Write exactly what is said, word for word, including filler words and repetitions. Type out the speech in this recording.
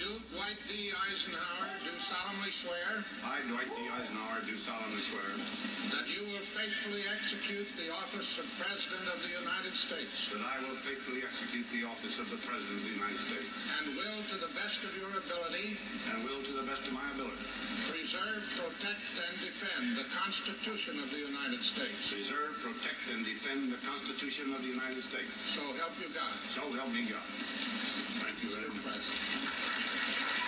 do, Dwight D. Eisenhower, do solemnly swear I, Dwight D. Eisenhower, do solemnly swear that you will faithfully execute the office of President of the United States that I will faithfully execute the office of the President of the United States and will, to the best of your ability, and will, to the best of my ability, preserve, protect, and defend the Constitution of the United States. preserve, protect, and defend the Constitution of the United States. So help you God. So help me God. Thank you very much.